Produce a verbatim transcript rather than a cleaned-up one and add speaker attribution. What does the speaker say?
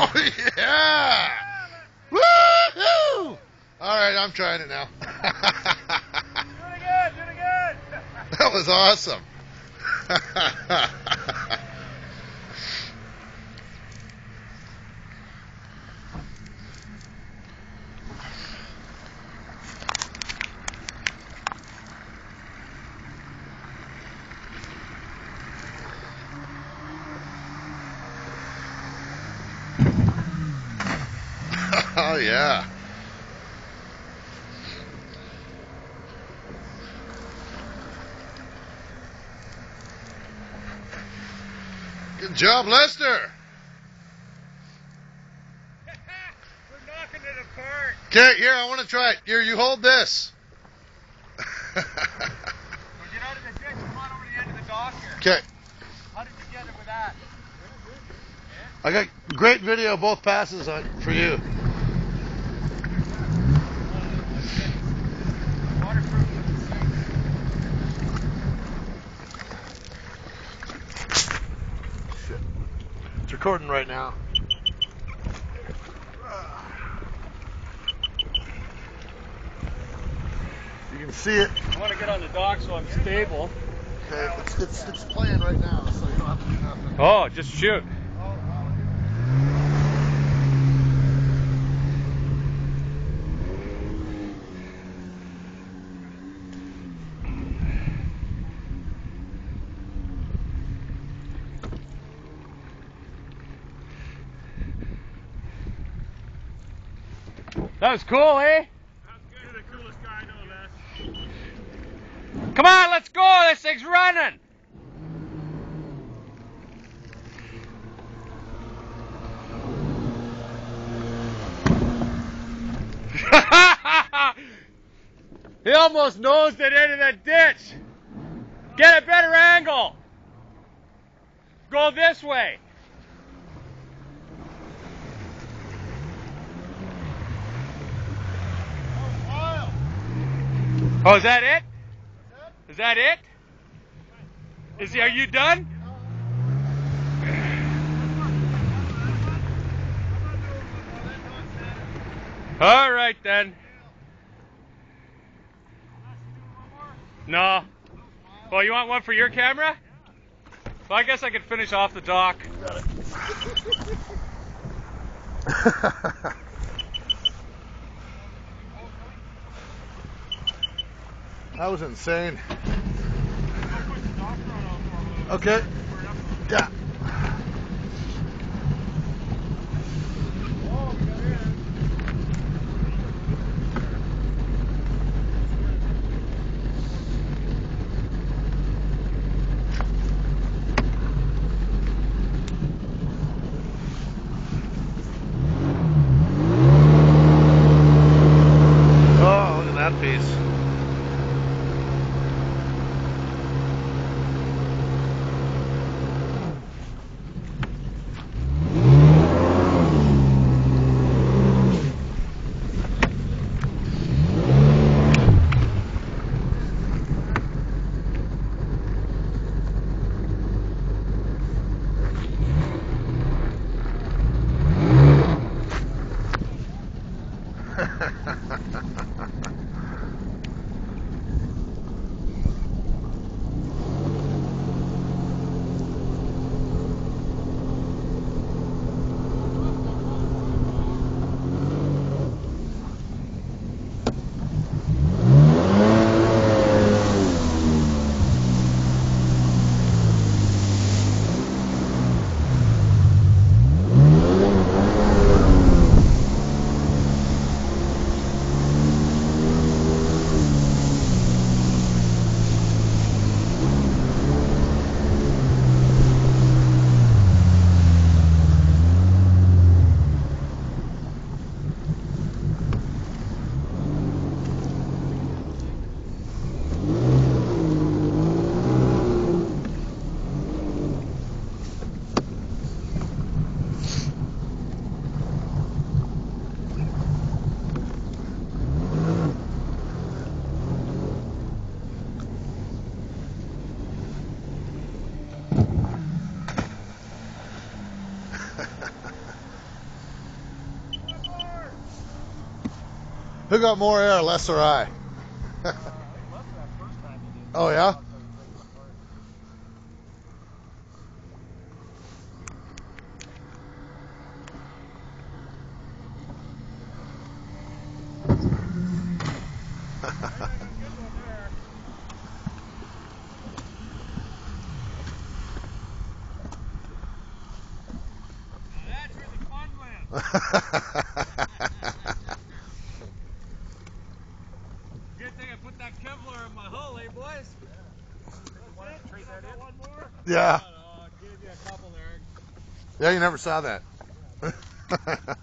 Speaker 1: Oh, yeah! Woo-hoo! All right, I'm trying it now.
Speaker 2: Do it again, do it again!
Speaker 1: That was awesome. Oh, yeah. Good job, Lester.
Speaker 2: We're knocking it apart.
Speaker 1: Okay, here, I want to try it. Here, you hold this.
Speaker 2: Well, get out of the ditch. Come on over to the end of the dock here.
Speaker 1: Okay.
Speaker 2: How did you get it with that?
Speaker 1: I got great video of both passes on for you.
Speaker 2: Waterproof.
Speaker 1: Shit. It's recording right now. You can see it.
Speaker 2: I want to get on the dock so I'm stable.
Speaker 1: Okay, it's, it's, it's playing right now, so you don't have to do nothing.
Speaker 2: Oh, just shoot. That was cool, eh?
Speaker 3: That's good. You're the coolest guy I know, Les.
Speaker 2: Come on, let's go. This thing's running. He almost nosed it into the ditch. Get a better angle. Go this way. Oh, is that it? Is that it? Is he, are you done? All right then. No. Well, you want one for your camera? Well, I guess I could finish off the dock.
Speaker 1: That was insane. Okay. Yeah. Oh, look at that piece. Who got more air, Les or I? Oh, yeah?
Speaker 2: That's where the fun lives. Good thing I put that Kevlar in my hull, eh, boys?
Speaker 3: Want to trade that in? One more?
Speaker 1: Yeah.
Speaker 2: I gave you a couple there.
Speaker 1: Yeah, you never saw that.